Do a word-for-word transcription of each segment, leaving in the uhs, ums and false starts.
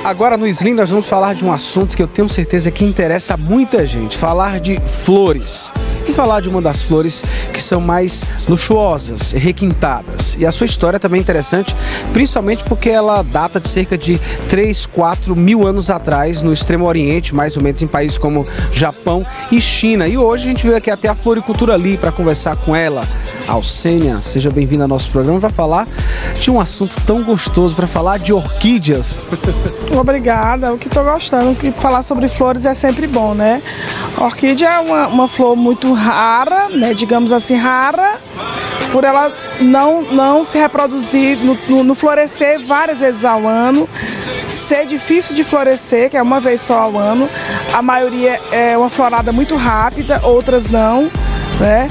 Agora no Slim nós vamos falar de um assunto que eu tenho certeza que interessa a muita gente, falar de flores. E falar de uma das flores que são mais luxuosas, requintadas. E a sua história também é interessante, principalmente porque ela data de cerca de três, quatro mil anos atrás, no Extremo Oriente, mais ou menos em países como Japão e China. E hoje a gente veio aqui até a Floricultura ali para conversar com ela. Alcênia, seja bem-vinda ao nosso programa para falar de um assunto tão gostoso, para falar de orquídeas. Obrigada, o que estou gostando, que falar sobre flores é sempre bom, né? A orquídea é uma, uma flor muito rara, né? Digamos assim, rara, por ela não, não se reproduzir, no, no, no florescer várias vezes ao ano, ser difícil de florescer, que é uma vez só ao ano. A maioria é uma florada muito rápida, outras não, né?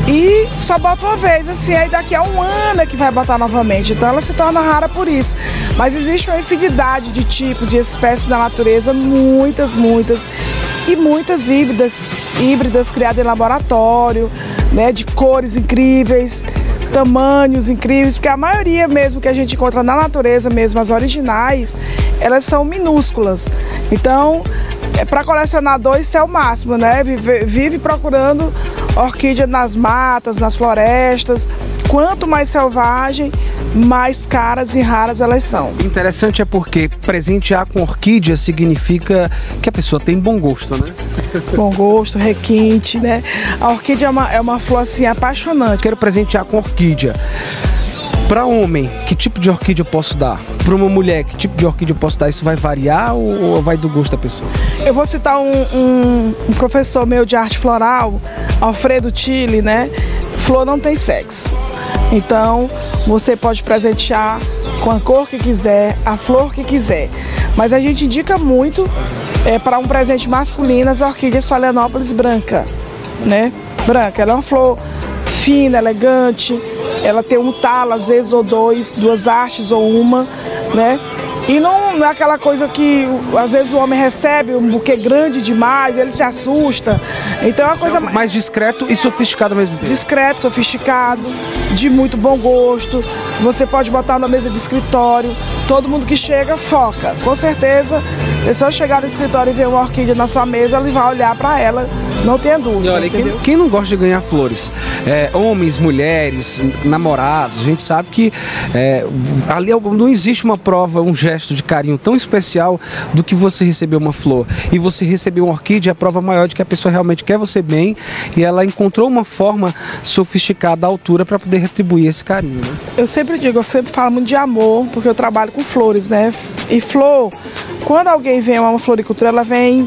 E só bota uma vez, assim, aí daqui a um ano é que vai botar novamente. Então ela se torna rara por isso. Mas existe uma infinidade de tipos, de espécies na natureza, muitas, muitas. E muitas híbridas, híbridas criadas em laboratório, né, de cores incríveis, tamanhos incríveis, porque a maioria mesmo que a gente encontra na natureza, mesmo as originais, elas são minúsculas. Então, é, para colecionador isso é o máximo, né? Vive, vive procurando orquídea nas matas, nas florestas. Quanto mais selvagem, mais caras e raras elas são. Interessante é porque presentear com orquídea significa que a pessoa tem bom gosto, né? Bom gosto, requinte, né? A orquídea é uma, é uma flor assim apaixonante. Quero presentear com orquídea. Para homem, que tipo de orquídea eu posso dar? Para uma mulher, que tipo de orquídea eu posso dar? Isso vai variar ou, ou vai do gosto da pessoa? Eu vou citar um, um, um professor meu de arte floral, Alfredo Tille, né? Flor não tem sexo. Então, você pode presentear com a cor que quiser, a flor que quiser. Mas a gente indica muito é, para um presente masculino as orquídeas Phalaenopsis branca, né? Branca, ela é uma flor fina, elegante, ela tem um talo, às vezes, ou dois, duas hastes ou uma, né? E não, não é aquela coisa que, às vezes, o homem recebe um buquê grande demais, ele se assusta. Então é uma coisa... É mais discreto e sofisticado ao mesmo tempo. Discreto, sofisticado, de muito bom gosto. Você pode botar na mesa de escritório. Todo mundo que chega, foca. Com certeza, a pessoa chegar no escritório e ver uma orquídea na sua mesa, ele vai olhar para ela, não tenha dúvida. Olha, quem, quem não gosta de ganhar flores? É, homens, mulheres, namorados, a gente sabe que é, ali não existe uma prova, um gesto de carinho tão especial do que você receber uma flor. E você receber uma orquídea é a prova maior de que a pessoa realmente quer você bem e ela encontrou uma forma sofisticada à altura para poder retribuir esse carinho, né? Eu sempre digo, eu sempre falo muito de amor, porque eu trabalho com flores, né? E flor, quando alguém vem a uma floricultura, ela vem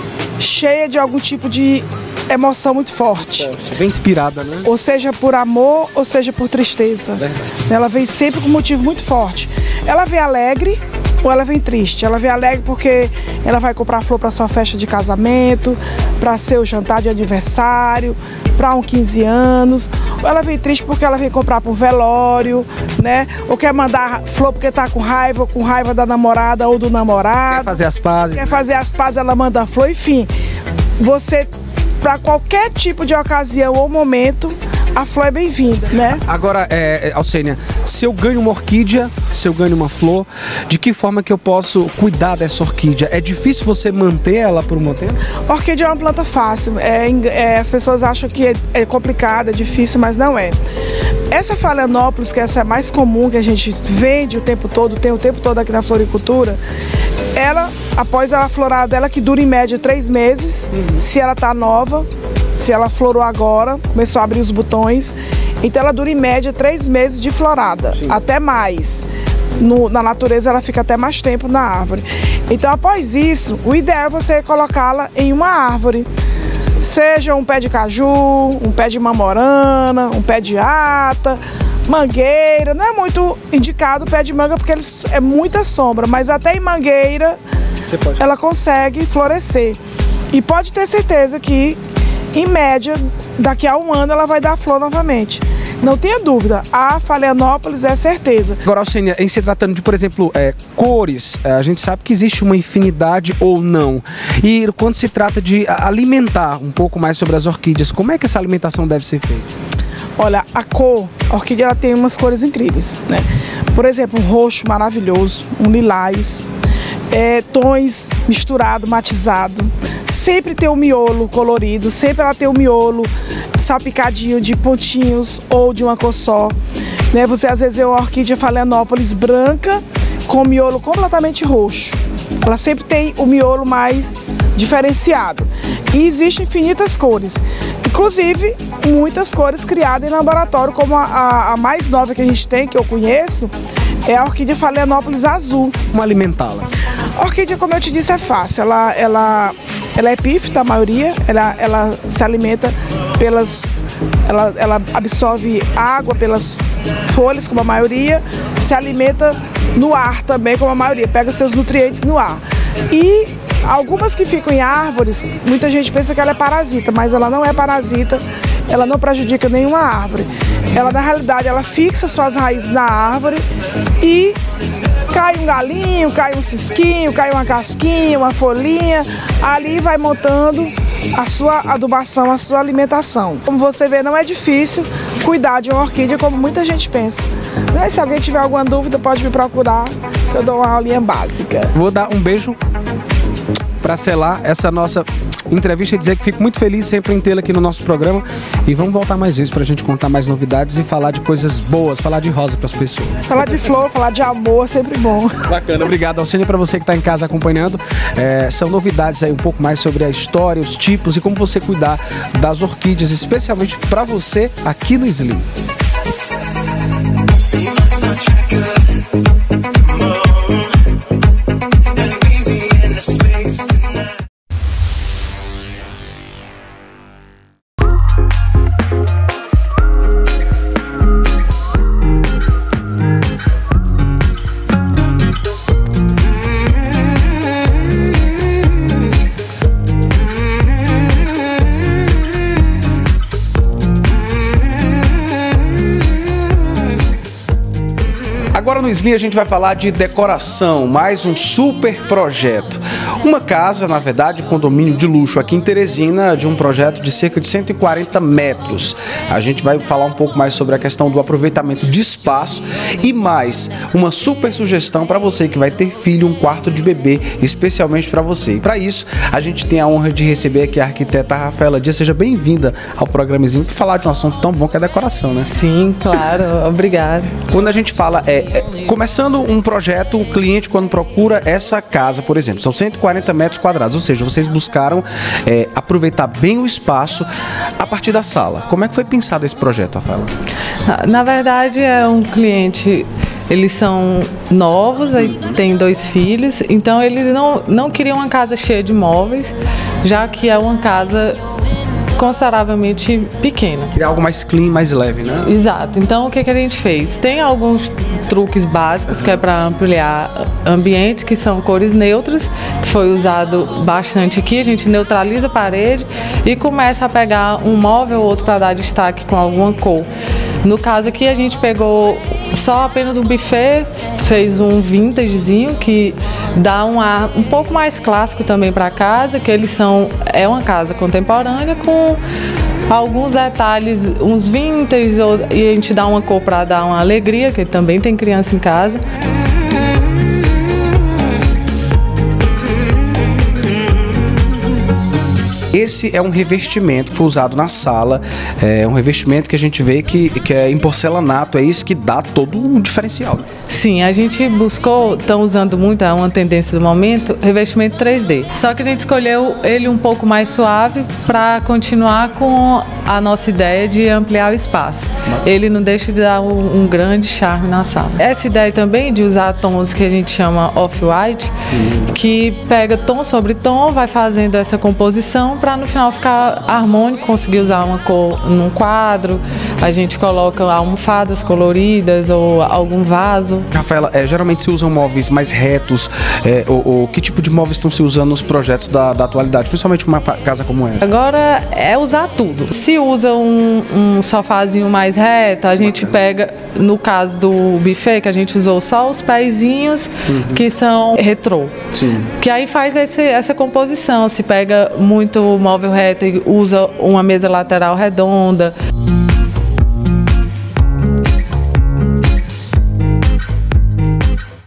cheia de algum tipo de emoção muito forte. Bem inspirada, né? Ou seja por amor, ou seja por tristeza. Verdade. Ela vem sempre com um motivo muito forte. Ela vem alegre ou ela vem triste. Ela vem alegre porque ela vai comprar flor para sua festa de casamento, para seu jantar de aniversário, para um quinze anos. Ou ela vem triste porque ela vem comprar para um velório, né? Ou quer mandar flor porque tá com raiva, ou com raiva da namorada ou do namorado. Quer fazer as pazes. Quer fazer as pazes, ela manda flor. Enfim, você, para qualquer tipo de ocasião ou momento, a flor é bem-vinda, né? Agora, é, Alcênia, se eu ganho uma orquídea, se eu ganho uma flor, de que forma que eu posso cuidar dessa orquídea? É difícil você manter ela por um bom tempo? Orquídea é uma planta fácil. É, é, as pessoas acham que é, é complicada, é difícil, mas não é. Essa Phalaenopsis, que essa é mais comum, que a gente vende o tempo todo, tem o tempo todo aqui na floricultura, ela, após a florada dela, que dura em média três meses, uhum. Se ela tá nova, se ela florou agora, começou a abrir os botões, então ela dura em média três meses de florada, sim, até mais. No, na natureza ela fica até mais tempo na árvore. Então após isso, o ideal é você colocá-la em uma árvore. Seja um pé de caju, um pé de mamorana, um pé de ata, mangueira. Não é muito indicado o pé de manga porque ele é muita sombra, mas até em mangueira ela consegue florescer. E pode ter certeza que, em média, daqui a um ano ela vai dar flor novamente. Não tenha dúvida, a Phalaenopsis é certeza. Agora, Alcênia, em se tratando de, por exemplo, é, cores, a gente sabe que existe uma infinidade ou não. E quando se trata de alimentar um pouco mais sobre as orquídeas, como é que essa alimentação deve ser feita? Olha, a cor, a orquídea ela tem umas cores incríveis, né? Por exemplo, um roxo maravilhoso, um lilás. é, tons misturados, matizados. Sempre tem o miolo colorido, sempre ela tem o miolo salpicadinho de pontinhos ou de uma cor só. Né? Você às vezes vê uma orquídea Phalaenopsis branca com miolo completamente roxo. Ela sempre tem o miolo mais diferenciado. E existem infinitas cores. Inclusive, muitas cores criadas em laboratório, como a, a, a mais nova que a gente tem, que eu conheço, é a orquídea Phalaenopsis azul. Como alimentá-la? A orquídea, como eu te disse, é fácil. Ela, ela, ela é epífita, a maioria. Ela, ela se alimenta pelas... Ela, ela absorve água pelas folhas, como a maioria. Se alimenta no ar também, como a maioria. Pega seus nutrientes no ar. E algumas que ficam em árvores, muita gente pensa que ela é parasita, mas ela não é parasita. Ela não prejudica nenhuma árvore. Ela, na realidade, ela fixa suas raízes na árvore e cai um galinho, cai um cisquinho, cai uma casquinha, uma folhinha, ali vai montando a sua adubação, a sua alimentação. Como você vê, não é difícil cuidar de uma orquídea como muita gente pensa. Né? Se alguém tiver alguma dúvida, pode me procurar, que eu dou uma aulinha básica. Vou dar um beijo para selar essa nossa entrevista e dizer que fico muito feliz sempre em tê-la aqui no nosso programa. E vamos voltar mais vezes para a gente contar mais novidades e falar de coisas boas, falar de rosa para as pessoas. Falar de flor, falar de amor é sempre bom. Bacana, obrigado, Alcênia. Para você que está em casa acompanhando, é, são novidades aí um pouco mais sobre a história, os tipos e como você cuidar das orquídeas, especialmente para você aqui no Slim. Agora no Slim a gente vai falar de decoração, mais um super projeto. Uma casa, na verdade, condomínio de luxo aqui em Teresina, de um projeto de cerca de cento e quarenta metros. A gente vai falar um pouco mais sobre a questão do aproveitamento de espaço e mais uma super sugestão para você que vai ter filho, um quarto de bebê, especialmente para você. E para isso, a gente tem a honra de receber aqui a arquiteta Rafaela Dias. Seja bem-vinda ao programazinho para falar de um assunto tão bom que é a decoração, né? Sim, claro. Obrigada. Quando a gente fala, é, é, começando um projeto, o cliente quando procura essa casa, por exemplo, são cento e quarenta metros quadrados, ou seja, vocês buscaram é, aproveitar bem o espaço a partir da sala. Como é que foi pensado esse projeto, Rafaela? Na verdade, é um cliente... Eles são novos, aí tem dois filhos, então eles não, não queriam uma casa cheia de móveis, já que é uma casa consideravelmente pequena. Queria algo mais clean, mais leve, né? Exato. Então, o que, que a gente fez? Tem alguns truques básicos que é para ampliar ambientes, que são cores neutras, que foi usado bastante aqui. A gente neutraliza a parede e começa a pegar um móvel ou outro para dar destaque com alguma cor. No caso aqui, a gente pegou só apenas um buffet, fez um vintagezinho que dá um ar um pouco mais clássico também para a casa, que eles são, é uma casa contemporânea com alguns detalhes, uns vintage, e a gente dá uma cor para dar uma alegria, que também tem criança em casa. Esse é um revestimento que foi usado na sala, é um revestimento que a gente vê que, que é em porcelanato, é isso que dá todo um diferencial. Né? Sim, a gente buscou, estão usando muito, é uma tendência do momento, revestimento três D. Só que a gente escolheu ele um pouco mais suave para continuar com a nossa ideia de ampliar o espaço. Ele não deixa de dar um, um grande charme na sala. Essa ideia também de usar tons que a gente chama off-white, hum. que pega tom sobre tom, vai fazendo essa composição para no final ficar harmônico, conseguir usar uma cor num quadro. A gente coloca almofadas coloridas ou algum vaso. Rafaela, é, geralmente se usam móveis mais retos, é, ou, ou que tipo de móveis estão se usando nos projetos da, da atualidade, principalmente uma casa como essa? Agora é usar tudo. Se usa um, um sofazinho mais reto, a gente pega, no caso do buffet, que a gente usou só os pezinhos, uhum. que são retrô. Sim. Que aí faz esse, essa composição, se pega muito móvel reto e usa uma mesa lateral redonda. A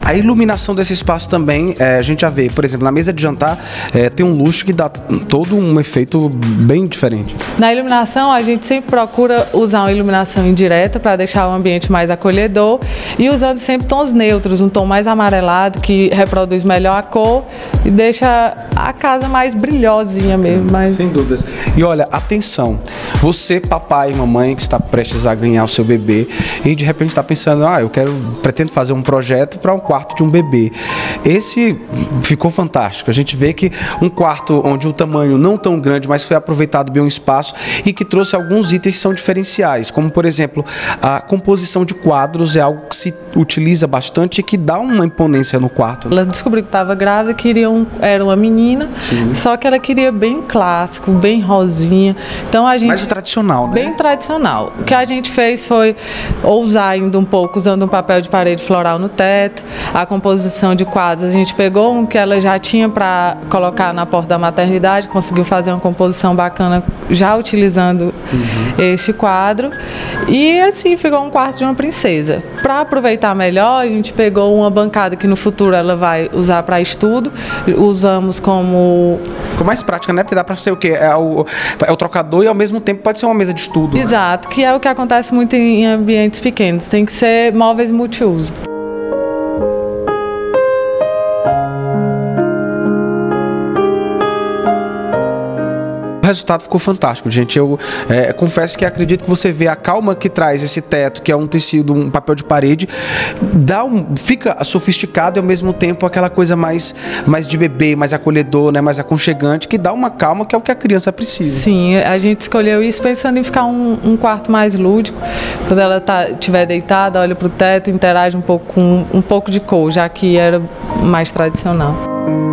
A iluminação desse espaço também, é, a gente já vê, por exemplo, na mesa de jantar, é, tem um luxo que dá todo um efeito bem diferente. Na iluminação, a gente sempre procura usar uma iluminação indireta para deixar o ambiente mais acolhedor e usando sempre tons neutros, um tom mais amarelado que reproduz melhor a cor e deixa a casa mais brilhosinha mesmo. Mais... Sem dúvidas. E olha, atenção, você, papai e mamãe, que está prestes a ganhar o seu bebê e de repente está pensando, ah, eu quero, pretendo fazer um projeto para um quarto de um bebê. Esse ficou fantástico. A gente vê que um quarto onde o tamanho não tão grande, mas foi aproveitado bem o espaço e que trouxe alguns itens que são diferenciais, como por exemplo, a composição de quadros é algo que se utiliza bastante e que dá uma imponência no quarto. Ela descobriu que estava grávida, queria um, era uma menina, sim, só que ela queria bem clássico, bem rosinha. Então a gente mais o tradicional, né? Bem tradicional. O que a gente fez foi ousar ainda um pouco, usando um papel de parede floral no teto. A composição de quadros, a gente pegou um que ela já tinha para colocar na porta da maternidade, conseguiu fazer uma composição bacana já utilizando uhum. este quadro. E assim ficou um quarto de uma princesa. Para aproveitar melhor, a gente pegou uma bancada que no futuro ela vai usar para estudo. Usamos como... Ficou mais prática, né? Porque dá para ser o quê? É o, é o trocador e ao mesmo tempo pode ser uma mesa de estudo. Exato, né? Que é o que acontece muito em ambientes pequenos. Tem que ser móveis multiuso. O resultado ficou fantástico, gente. Eu é, confesso que acredito que você vê a calma que traz esse teto, que é um tecido, um papel de parede, dá um, fica sofisticado e ao mesmo tempo aquela coisa mais, mais de bebê, mais acolhedor, né, mais aconchegante, que dá uma calma que é o que a criança precisa. Sim, a gente escolheu isso pensando em ficar um, um quarto mais lúdico. Quando ela tá, estiver deitada, olha para o teto, interage um pouco com um pouco de cor, já que era mais tradicional.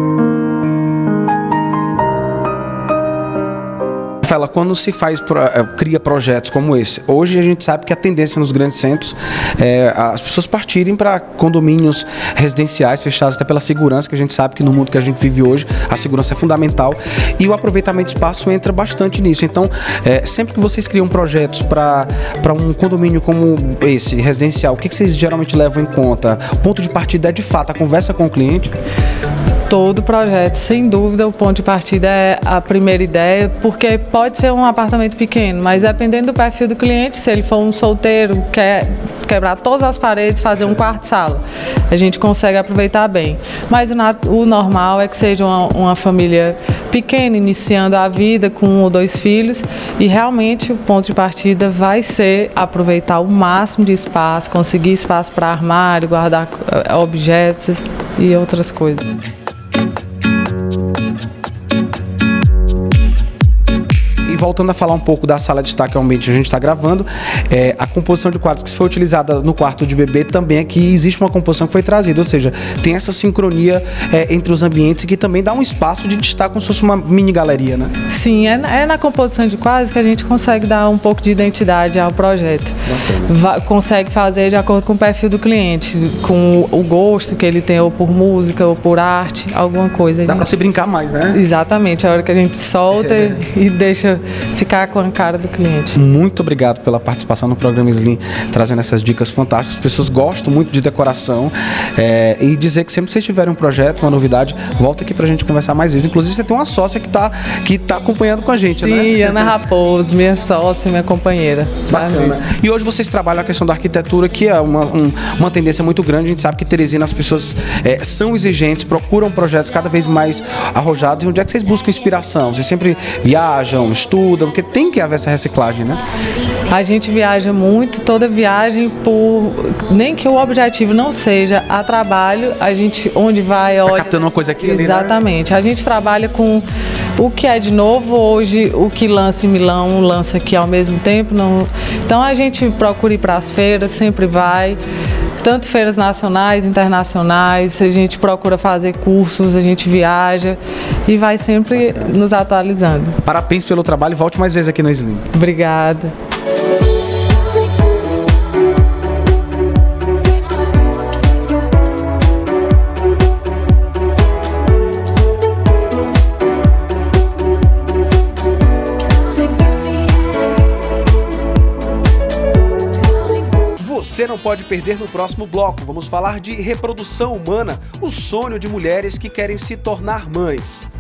Fala, quando se faz, cria projetos como esse, hoje a gente sabe que a tendência nos grandes centros é as pessoas partirem para condomínios residenciais fechados até pela segurança, que a gente sabe que no mundo que a gente vive hoje, a segurança é fundamental e o aproveitamento de espaço entra bastante nisso. Então, é, sempre que vocês criam projetos para para um condomínio como esse, residencial, o que, que vocês geralmente levam em conta? O ponto de partida é, de fato, a conversa com o cliente? Todo projeto, sem dúvida, o ponto de partida é a primeira ideia, porque pode ser um apartamento pequeno, mas dependendo do perfil do cliente, se ele for um solteiro, quer quebrar todas as paredes, fazer um quarto-sala, a gente consegue aproveitar bem. Mas o, o normal é que seja uma, uma família pequena, iniciando a vida com um ou dois filhos, e realmente o ponto de partida vai ser aproveitar o máximo de espaço, conseguir espaço para armário, guardar objetos e outras coisas. Voltando a falar um pouco da sala de estar, que é o ambiente que a gente está gravando, é, a composição de quadros que foi utilizada no quarto de bebê também aqui existe uma composição que foi trazida, ou seja, tem essa sincronia é, entre os ambientes que também dá um espaço de destaque como se fosse uma mini galeria, né? Sim, é, é na composição de quadros que a gente consegue dar um pouco de identidade ao projeto. Va- consegue fazer de acordo com o perfil do cliente, com o gosto que ele tem, ou por música, ou por arte, alguma coisa. Dá gente... para se brincar mais, né? Exatamente, a hora que a gente solta é. e deixa ficar com a cara do cliente. Muito obrigado pela participação no programa Slim, trazendo essas dicas fantásticas. As pessoas gostam muito de decoração é, e dizer que sempre que vocês tiverem um projeto, uma novidade, volta aqui pra gente conversar mais vezes. Inclusive você tem uma sócia que tá, que tá acompanhando com a gente, Sim, né? Sim, Ana Raposo, minha sócia, minha companheira. Bacana. E hoje vocês trabalham a questão da arquitetura, que é uma, um, uma tendência muito grande. A gente sabe que Teresina, as pessoas é, são exigentes, procuram projetos cada vez mais arrojados. E onde é que vocês buscam inspiração? Vocês sempre viajam, estudam, porque tem que haver essa reciclagem, né? A gente viaja muito, toda viagem, por nem que o objetivo não seja a trabalho, a gente onde vai, olha... Tá captando uma coisa aqui, exatamente. Ali, né? A gente trabalha com o que é de novo hoje, o que lança em Milão, lança aqui ao mesmo tempo. Não... Então a gente procura ir para as feiras, sempre vai. Tanto feiras nacionais, internacionais, a gente procura fazer cursos, a gente viaja e vai sempre nos atualizando. Parabéns pelo trabalho e volte mais vezes aqui no Slim. Obrigada. você não pode perder no próximo bloco. Vamos falar de reprodução humana, o sonho de mulheres que querem se tornar mães.